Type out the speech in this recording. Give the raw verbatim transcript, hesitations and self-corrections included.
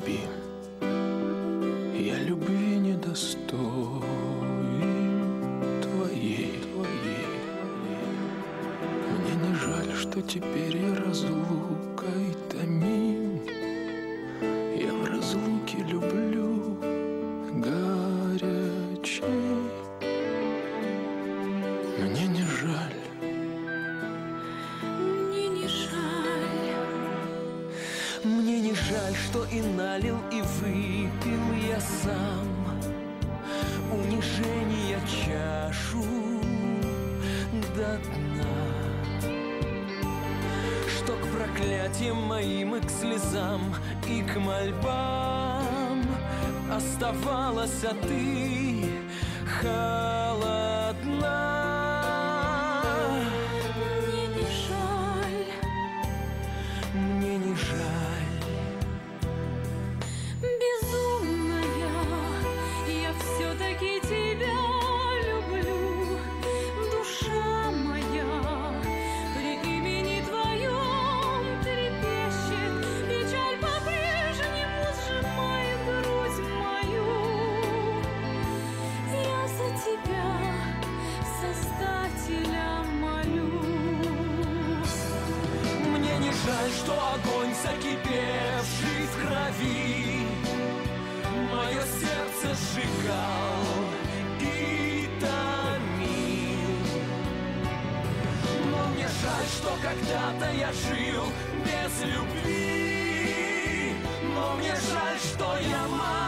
люби. Я любви недостоин твоей, твоей. Мне не жаль, что теперь я разлукой томим. Я в разлуке люблю горячей. Мне не жаль. Мне не жаль. Мне не жаль, что и налил, и выпил я сам унижения чашу до дна, что к проклятиям моим и к слезам, и к мольбам оставалась, а ты холодна. Мне не жаль. Мне не жаль. Безумная, я все-таки тебя люблю. Душа моя при имени твоем трепещет. Печаль по-прежнему сжимает грудь мою. Я за тебя, Создателя, молюсь. Мне не жаль, что огонь, закипевший в крови, мое сердце сжигал и томил. Но мне жаль, что когда-то я жил без любви. Но мне жаль, что я мало